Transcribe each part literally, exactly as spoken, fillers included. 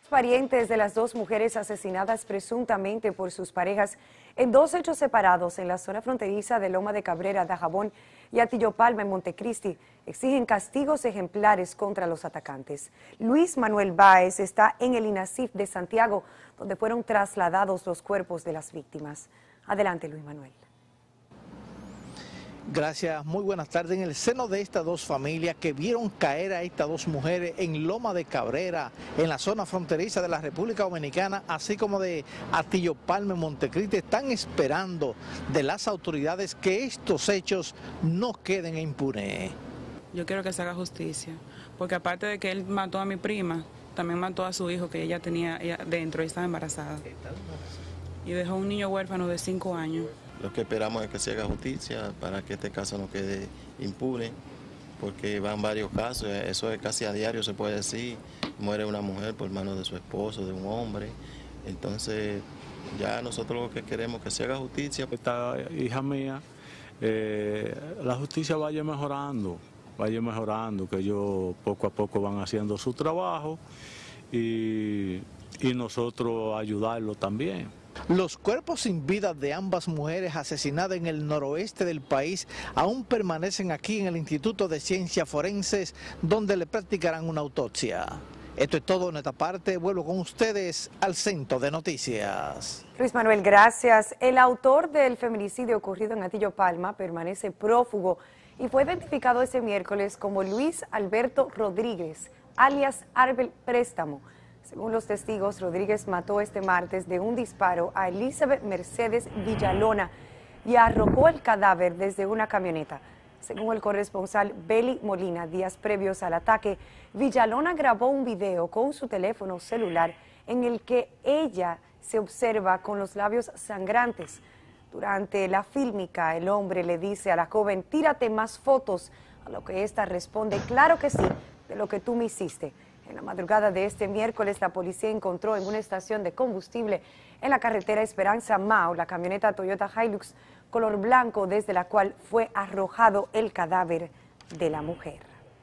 Parientes de las dos mujeres asesinadas presuntamente por sus parejas en dos hechos separados en la zona fronteriza de Loma de Cabrera, Dajabón y Atillo Palma en Montecristi exigen castigos ejemplares contra los atacantes. Luis Manuel Báez está en el INASIF de Santiago, donde fueron trasladados los cuerpos de las víctimas. Adelante, Luis Manuel. Gracias, muy buenas tardes. En el seno de estas dos familias que vieron caer a estas dos mujeres en Loma de Cabrera, en la zona fronteriza de la República Dominicana, así como de Atillo Palma, Montecristi, están esperando de las autoridades que estos hechos no queden impunes. Yo quiero que se haga justicia, porque aparte de que él mató a mi prima, también mató a su hijo que ella tenía ella dentro y estaba embarazada. Y dejó un niño huérfano de cinco años. Lo que esperamos es que se haga justicia para que este caso no quede impune, porque van varios casos, eso es casi a diario, se puede decir, muere una mujer por mano de su esposo, de un hombre. Entonces ya nosotros lo que queremos es que se haga justicia. Esta hija mía, eh, la justicia vaya mejorando, vaya mejorando, que ellos poco a poco van haciendo su trabajo y, y nosotros ayudarlo también. Los cuerpos sin vida de ambas mujeres asesinadas en el noroeste del país aún permanecen aquí en el Instituto de Ciencias Forenses, donde le practicarán una autopsia. Esto es todo en esta parte. Vuelvo con ustedes al Centro de Noticias. Luis Manuel, gracias. El autor del feminicidio ocurrido en Atillo Palma permanece prófugo y fue identificado ese miércoles como Luis Alberto Rodríguez, alias Arbel Préstamo. Según los testigos, Rodríguez mató este martes de un disparo a Elizabeth Mercedes Villalona y arrojó el cadáver desde una camioneta. Según el corresponsal Beli Molina, días previos al ataque, Villalona grabó un video con su teléfono celular en el que ella se observa con los labios sangrantes. Durante la fílmica, el hombre le dice a la joven, tírate más fotos, a lo que ésta responde, claro que sí, de lo que tú me hiciste. En la madrugada de este miércoles, la policía encontró en una estación de combustible en la carretera Esperanza-Mao la camioneta Toyota Hilux color blanco desde la cual fue arrojado el cadáver de la mujer.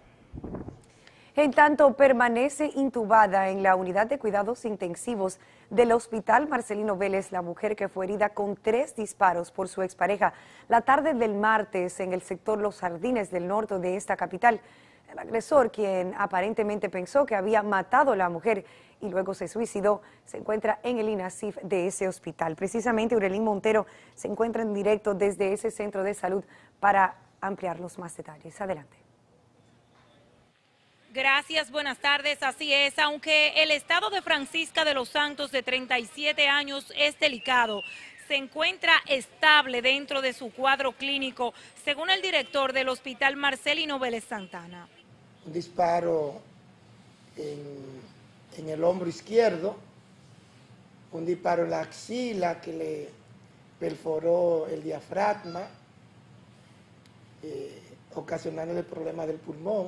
En tanto, permanece intubada en la unidad de cuidados intensivos del Hospital Marcelino Vélez la mujer que fue herida con tres disparos por su expareja la tarde del martes en el sector Los Jardines del norte de esta capital. El agresor, quien aparentemente pensó que había matado a la mujer y luego se suicidó, se encuentra en el INASIF de ese hospital. Precisamente, Urelín Montero se encuentra en directo desde ese centro de salud para ampliar los más detalles. Adelante. Gracias, buenas tardes. Así es, aunque el estado de Francisca de los Santos, de treinta y siete años, es delicado, se encuentra estable dentro de su cuadro clínico, según el director del Hospital Marcelino Vélez Santana. Un disparo en, en el hombro izquierdo, un disparo en la axila que le perforó el diafragma, eh, ocasionándole problemas del pulmón,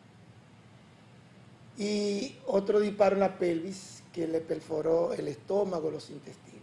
y otro disparo en la pelvis que le perforó el estómago, los intestinos.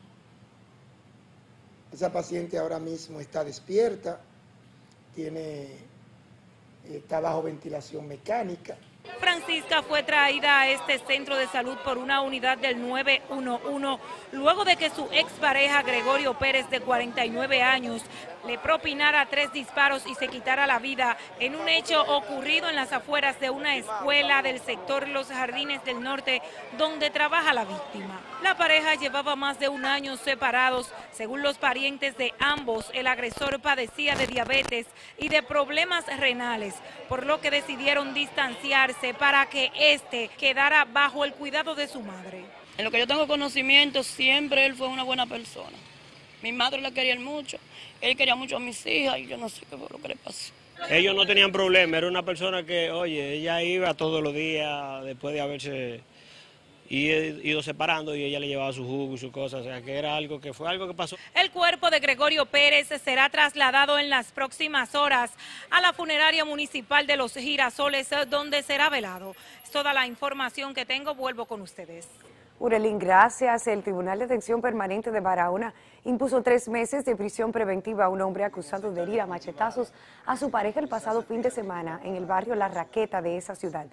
Esa paciente ahora mismo está despierta, tiene, está bajo ventilación mecánica. Francisca fue traída a este centro de salud por una unidad del nueve uno uno luego de que su expareja Gregorio Pérez, de cuarenta y nueve años, le propinara tres disparos y se quitara la vida en un hecho ocurrido en las afueras de una escuela del sector Los Jardines del Norte, donde trabaja la víctima. La pareja llevaba más de un año separados. Según los parientes de ambos, el agresor padecía de diabetes y de problemas renales, por lo que decidieron distanciarse para que éste quedara bajo el cuidado de su madre. En lo que yo tengo conocimiento, siempre él fue una buena persona. Mi madre la quería mucho, él quería mucho a mis hijas y yo no sé qué fue lo que le pasó. Ellos no tenían problema, era una persona que, oye, ella iba todos los días después de haberse ido separando y ella le llevaba su jugo y sus cosas, o sea que era algo que fue algo que pasó. El cuerpo de Gregorio Pérez será trasladado en las próximas horas a la funeraria municipal de Los Girasoles, donde será velado. Es toda la información que tengo, vuelvo con ustedes. Urelín, gracias. El Tribunal de Atención Permanente de Barahona impuso tres meses de prisión preventiva a un hombre acusado de herir a machetazos a su pareja el pasado fin de semana en el barrio La Raqueta de esa ciudad.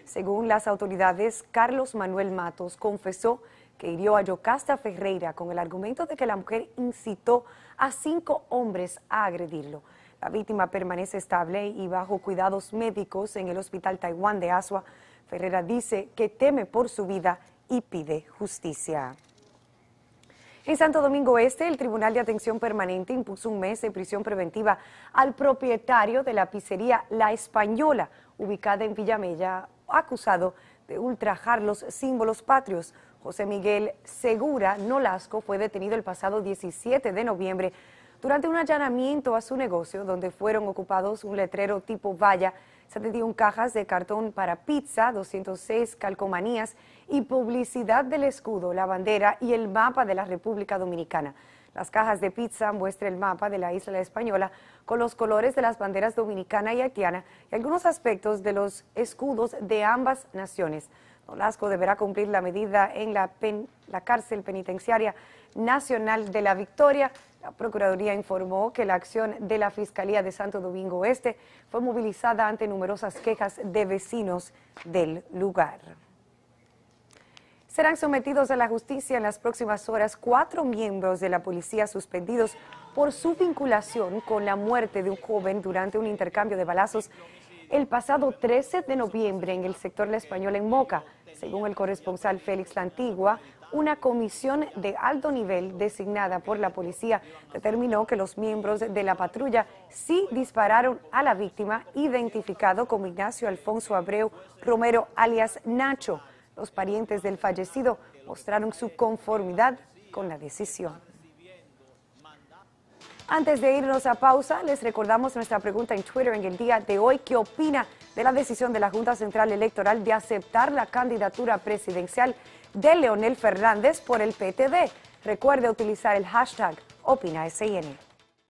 Según las autoridades, Carlos Manuel Matos confesó que hirió a Yocasta Ferreira con el argumento de que la mujer incitó a cinco hombres a agredirlo. La víctima permanece estable y bajo cuidados médicos en el Hospital Taiwán de Asua. Ferreira dice que teme por su vida y pide justicia. En Santo Domingo Este, el Tribunal de Atención Permanente impuso un mes de prisión preventiva al propietario de la pizzería La Española, ubicada en Villamella, acusado de ultrajar los símbolos patrios. José Miguel Segura Nolasco fue detenido el pasado diecisiete de noviembre durante un allanamiento a su negocio, donde fueron ocupados un letrero tipo valla, setenta y una cajas de cartón para pizza, doscientas seis calcomanías y publicidad del escudo, la bandera y el mapa de la República Dominicana. Las cajas de pizza muestran el mapa de la isla Española con los colores de las banderas dominicana y haitiana y algunos aspectos de los escudos de ambas naciones. Nolasco deberá cumplir la medida en la, pen, la cárcel penitenciaria nacional de La Victoria. La Procuraduría informó que la acción de la Fiscalía de Santo Domingo Este fue movilizada ante numerosas quejas de vecinos del lugar. Serán sometidos a la justicia en las próximas horas cuatro miembros de la policía suspendidos por su vinculación con la muerte de un joven durante un intercambio de balazos el pasado trece de noviembre en el sector La Española en Moca. Según el corresponsal Félix La Antigua, una comisión de alto nivel designada por la policía determinó que los miembros de la patrulla sí dispararon a la víctima, identificado como Ignacio Alfonso Abreu Romero, alias Nacho. Los parientes del fallecido mostraron su conformidad con la decisión. Antes de irnos a pausa, les recordamos nuestra pregunta en Twitter en el día de hoy. ¿Qué opina de la decisión de la Junta Central Electoral de aceptar la candidatura presidencial de Leonel Fernández por el P T D? Recuerde utilizar el hashtag OpinaSN.